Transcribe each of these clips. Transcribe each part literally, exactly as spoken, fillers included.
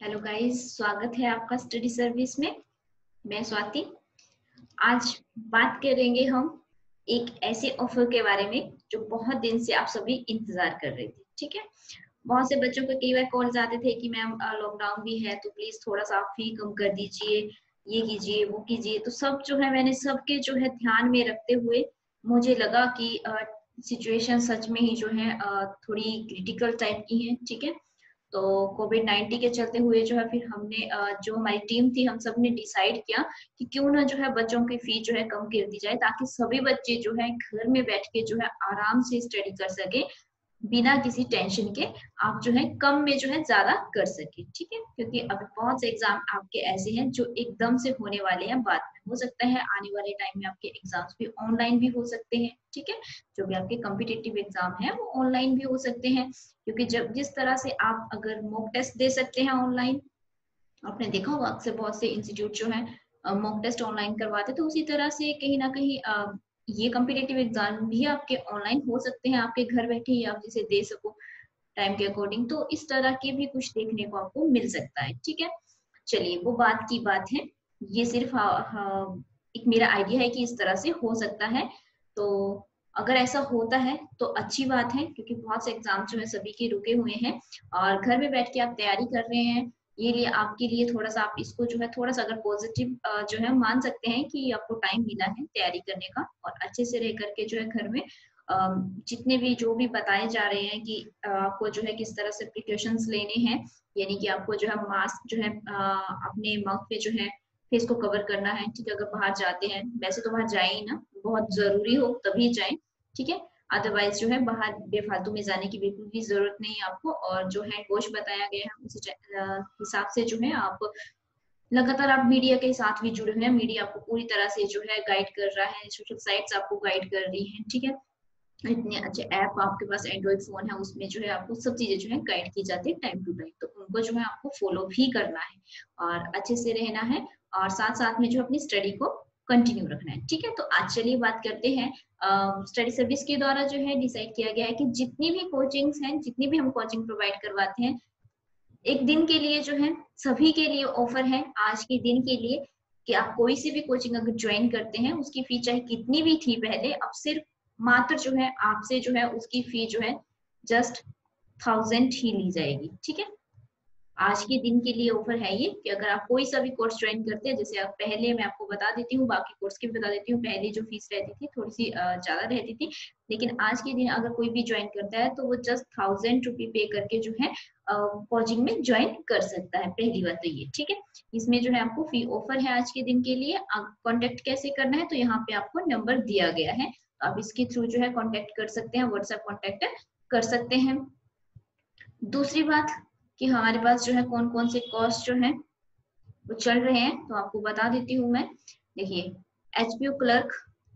Hello guys, स्वागत है आपका स्टडी सर्विस में। मैं स्वाति। आज बात करेंगे हम एक ऐसे ऑफर के बारे में जो बहुत दिन से आप सभी इंतजार कर रहे थे। ठीक है, बहुत से बच्चों को कई बार कॉल्स आते थे कि मैम लॉकडाउन भी है तो प्लीज थोड़ा सा आप फी कम कर दीजिए, ये कीजिए वो कीजिए। तो सब जो है मैंने सबके जो है ध्यान में रखते हुए मुझे लगा कि सिचुएशन सच में ही जो है अ, थोड़ी क्रिटिकल टाइप की है। ठीक है, तो कोविड नाइन्टीन के चलते हुए जो है फिर हमने अ, जो हमारी टीम थी हम सब ने डिसाइड किया कि क्यों ना जो है बच्चों की फी जो है कम कर दी जाए, ताकि सभी बच्चे जो है घर में बैठ के जो है आराम से स्टडी कर सके बिना किसी टेंशन के। आप जो है कम में जो है ज्यादा कर सके। ठीक है, क्योंकि अभी बहुत से एग्जाम आपके ऐसे हैं जो एकदम से होने वाले हैं, बाद में हो सकता है आने वाले टाइम में आपके एग्जाम्स भी ऑनलाइन भी हो सकते हैं। ठीक है, जो भी आपके कॉम्पिटिटिव एग्जाम है वो ऑनलाइन भी हो सकते हैं, क्योंकि जब जिस तरह से आप अगर मॉक टेस्ट दे सकते हैं ऑनलाइन, आपने देखा होगा अक्सर बहुत से इंस्टीट्यूट जो है मॉक टेस्ट ऑनलाइन करवाते, तो उसी तरह से कहीं ना कहीं अ, ये कॉम्पिटिटिव एग्जाम भी आपके ऑनलाइन हो सकते हैं, आपके घर बैठे ही आप जिसे दे सको टाइम के अकॉर्डिंग। तो इस तरह के भी कुछ देखने को आपको मिल सकता है। ठीक है, चलिए वो बात की बात है। ये सिर्फ हाँ, हाँ, एक मेरा आइडिया है कि इस तरह से हो सकता है। तो अगर ऐसा होता है तो अच्छी बात है, क्योंकि बहुत से एग्जाम जो है सभी के रुके हुए हैं और घर में बैठ के आप तैयारी कर रहे हैं। ये लिए आपके लिए थोड़ा सा आप इसको जो है थोड़ा सा अगर पॉजिटिव जो है मान सकते हैं कि आपको टाइम मिला है तैयारी करने का, और अच्छे से रह करके जो है घर में जितने भी जो भी बताए जा रहे हैं कि आपको जो है किस तरह से प्रिकॉशंस लेने हैं, यानी कि आपको जो है मास्क जो है अपने माउथ पे जो है फेस को कवर करना है। ठीक है, अगर बाहर जाते हैं, वैसे तो बाहर जाए ही ना, बहुत जरूरी हो तभी जाए। ठीक है, अदरवाइज जो है बाहर बेफालतू में जाने की बिल्कुल भी जरूरत नहीं है आपको। और जो हैंड वॉश बताया गया है उसी हिसाब से जो है आप लगातार आप मीडिया के साथ भी जुड़े हुए हैं। मीडिया आपको पूरी तरह से जो है गाइड कर रहा है, सोशल साइट्स आपको गाइड कर रही हैं। ठीक है, इतने अच्छे ऐप आपके पास एंड्रॉइड फोन है, उसमें जो है आपको सब चीजें जो है गाइड की जाती है टाइम टू टाइम, तो उनको जो है आपको फॉलो भी करना है और अच्छे से रहना है, और साथ साथ में जो अपनी स्टडी को कंटिन्यू रखना है। ठीक है, तो आज चलिए बात करते हैं स्टडी सर्विस के द्वारा जो है डिसाइड किया गया है कि जितनी भी कोचिंग्स हैं, जितनी भी हम कोचिंग प्रोवाइड करवाते हैं, एक दिन के लिए जो है सभी के लिए ऑफर है आज के दिन के लिए, कि आप कोई सी भी कोचिंग अगर ज्वाइन करते हैं उसकी फी चाहे कितनी भी थी पहले, अब सिर्फ मात्र जो है आपसे जो है उसकी फी जो है जस्ट थाउजेंड ही ली जाएगी। ठीक है, आज के दिन के लिए ऑफर है ये कि अगर आप कोई सा भी कोर्स ज्वाइन करते हैं, जैसे आप पहले मैं आपको बता देती हूँ, बाकी कोर्स की भी बता देती हूँ, पहले जो फीस रहती थी थोड़ी सी ज्यादा रहती थी, लेकिन आज के दिन अगर कोई भी ज्वाइन करता है तो वो जस्ट थाउजेंड रुपी पे करके जो है कोचिंग में ज्वाइन कर सकता है। पहली बात तो ये। ठीक है, इसमें जो है आपको फी ऑफर है आज के दिन के लिए। कॉन्टेक्ट कैसे करना है, तो यहाँ पे आपको नंबर दिया गया है, तो आप इसके थ्रू जो है कॉन्टेक्ट कर सकते हैं, व्हाट्सएप कॉन्टेक्ट कर सकते हैं। दूसरी बात कि हमारे पास जो है कौन कौन से कोर्स जो है वो चल रहे हैं, तो आपको बता देती हूँ मैं। देखिए, एचपीयू क्लर्क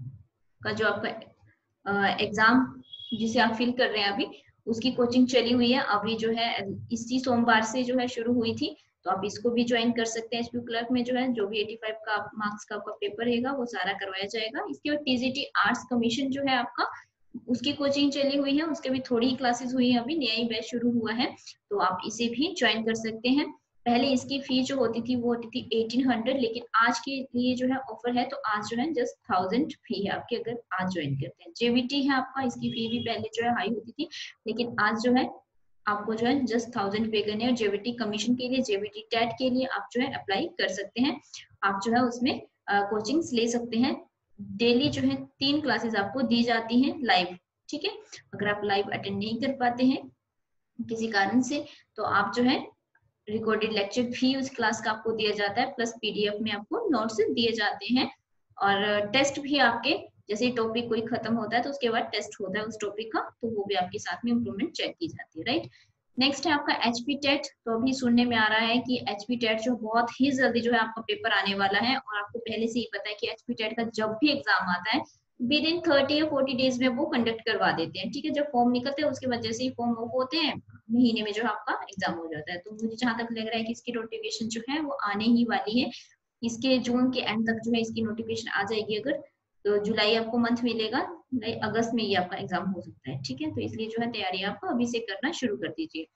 का जो आपका एग्जाम जिसे आप फिल कर रहे हैं अभी, उसकी कोचिंग चली हुई है अभी जो है, इसी सोमवार से जो है शुरू हुई थी, तो आप इसको भी ज्वाइन कर सकते हैं। एचपीयू क्लर्क में जो है जो भी पचासी का मार्क्स का आपका पेपर रहेगा वो सारा करवाया जाएगा। इसके बाद टीजीटी आर्ट्स कमीशन जो है आपका, उसकी कोचिंग चली हुई है, उसके भी थोड़ी क्लासेस हुई है, अभी नया ही बैच शुरू हुआ है, तो आप इसे भी ज्वाइन कर सकते हैं। पहले इसकी फी जो होती थी वो होती थी एटीन हंड्रेड, लेकिन आज के लिए जो है ऑफर है, तो आज जो है जस्ट थाउजेंड फी है आपकी अगर आज ज्वाइन करते हैं। जेबीटी है आपका, इसकी फी भी पहले जो है हाई होती थी, लेकिन आज जो है आपको जो है जस्ट थाउजेंड पे करने, और जेबीटी कमीशन के लिए, जेबीटी टेट के लिए आप जो है अप्लाई कर सकते हैं। आप जो है उसमें कोचिंग्स ले सकते हैं। डेली जो है तीन क्लासेस आपको दी जाती हैं लाइव। ठीक है, अगर आप लाइव अटेंड नहीं कर पाते हैं किसी कारण से, तो आप जो है रिकॉर्डेड लेक्चर भी उस क्लास का आपको दिया जाता है, प्लस पीडीएफ में आपको नोट्स दिए जाते हैं, और टेस्ट भी आपके जैसे टॉपिक कोई खत्म होता है तो उसके बाद टेस्ट होता है उस टॉपिक का, तो वो भी आपके साथ में इम्प्रूवमेंट चेक की जाती है। राइट, नेक्स्ट है आपका एचपी टेट। तो अभी सुनने में आ रहा है कि एचपी टेट जो बहुत ही जल्दी जो है आपका पेपर आने वाला है, और आपको पहले से ही पता है कि एचपी टेट का जब भी एग्जाम आता है विद इन थर्टी या फोर्टी डेज में वो कंडक्ट करवा देते हैं। ठीक है, जब फॉर्म निकलते हैं उसके बाद जैसे ही फॉर्म ऑफ होते हैं महीने में जो है आपका एग्जाम हो जाता है। तो मुझे जहां तक लग रहा है कि इसकी नोटिफिकेशन जो है वो आने ही वाली है, इसके जून के एंड तक जो है इसकी नोटिफिकेशन आ जाएगी। अगर तो जुलाई आपको मंथ मिलेगा, जुलाई अगस्त में ये आपका एग्जाम हो सकता है। ठीक है, तो इसलिए जो है तैयारी आप अभी से करना शुरू कर दीजिए।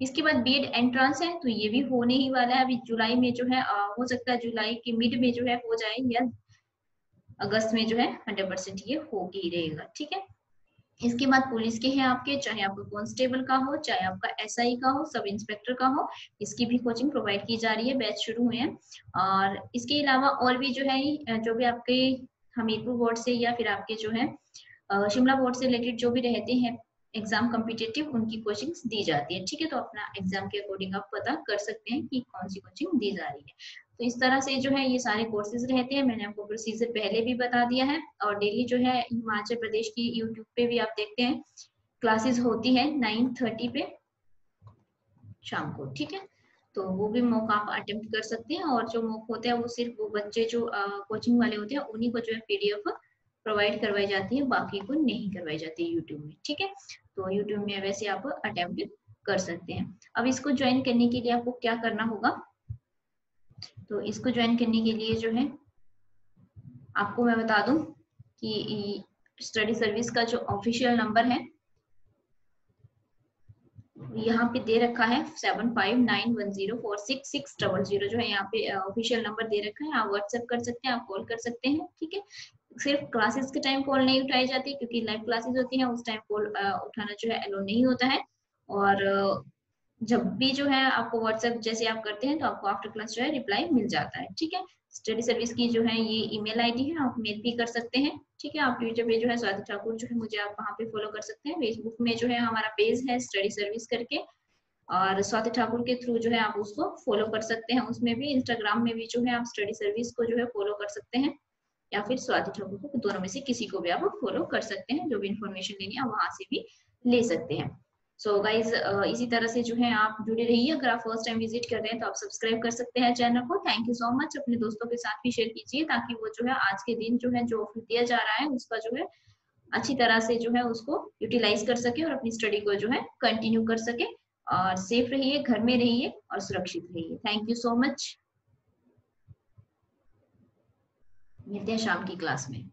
इसके बाद बीएड एंट्रेंस है, तो ये भी होने ही वाला है अभी जुलाई में जो है, आ, हो सकता है जुलाई के मिड में जो है हो जाए, या अगस्त में जो है हंड्रेड परसेंट ये हो ही रहेगा। ठीक है, इसके बाद पुलिस के हैं आपके, चाहे आपका कांस्टेबल का हो, चाहे आपका एसआई का हो, सब इंस्पेक्टर का हो, इसकी भी कोचिंग प्रोवाइड की जा रही है, बैच शुरू हुए हैं। और इसके अलावा और भी जो है, जो भी आपके हमीरपुर बोर्ड से या फिर आपके जो है शिमला बोर्ड से रिलेटेड जो भी रहते हैं एग्जाम कॉम्पिटिटिव, उनकी कोचिंग दी जाती है। ठीक है, तो अपना एग्जाम के अकॉर्डिंग आप पता कर सकते हैं कि कौन सी कोचिंग दी जा रही है। तो इस तरह से जो है ये सारे कोर्सेज रहते हैं, मैंने आपको प्रोसीजर पहले भी बता दिया है। और डेली जो है हिमाचल प्रदेश की यूट्यूब पे भी आप देखते हैं क्लासेस होती है नाइन थर्टी पे शाम को। ठीक है, तो वो भी मॉक आप अटेम्प्ट कर सकते हैं, और जो मॉक होते हैं वो सिर्फ वो बच्चे जो कोचिंग वाले होते हैं उन्हीं को जो है पीडीएफ प्रोवाइड करवाई जाती है, बाकी को नहीं करवाई जाती है यूट्यूब में। ठीक है, तो यूट्यूब में वैसे आप अटेम्प्ट कर सकते हैं। अब इसको ज्वाइन करने के लिए आपको क्या करना होगा, तो इसको ज्वाइन करने के लिए जो है आपको मैं बता दूं कि स्टडी सर्विस का जो ऑफिशियल नंबर है यहाँ पे दे रखा है seven five nine one zero four six six double zero, जो है यहाँ पे ऑफिशियल नंबर दे रखा है। आप व्हाट्सएप कर सकते हैं, आप कॉल कर सकते हैं। ठीक है, सिर्फ क्लासेस के टाइम कॉल नहीं उठाई जाती, क्योंकि लाइव क्लासेस होती हैं उस टाइम कॉल उठाना जो है अलो नहीं होता है। और जब भी जो है आपको व्हाट्सएप जैसे आप करते हैं तो आपको आफ्टर क्लास जो है रिप्लाई मिल जाता है। ठीक है, स्टडी सर्विस की जो है ये ईमेल आईडी है, आप मेल भी कर सकते हैं। ठीक है, आप ट्विटर पे जो है स्वाति ठाकुर जो है मुझे आप वहाँ पे फॉलो कर सकते हैं। फेसबुक में जो है हमारा पेज है स्टडी सर्विस करके, और स्वाति ठाकुर के थ्रू जो है आप उसको फॉलो कर सकते हैं उसमें भी। इंस्टाग्राम में भी जो है आप स्टडी सर्विस को जो है फॉलो कर सकते हैं, या फिर स्वाति ठाकुर को, दोनों में से किसी को भी आप फॉलो कर सकते हैं। जो भी इंफॉर्मेशन लेनी है वहां से भी ले सकते हैं। सो so गाइज uh, इसी तरह से जो है आप जुड़े रहिए। अगर आप फर्स्ट टाइम विजिट कर रहे हैं तो आप सब्सक्राइब कर सकते हैं चैनल को। Thank you so much. अपने दोस्तों के साथ भी शेयर कीजिए, ताकि वो जो है आज के दिन जो है जो ऑफर दिया जा रहा है उसका जो है अच्छी तरह से जो है उसको यूटिलाइज कर सके और अपनी स्टडी को जो है कंटिन्यू कर सके। और सेफ रहिए, घर में रहिए और सुरक्षित रहिए। Thank you so much. मिलते हैं शाम की क्लास में।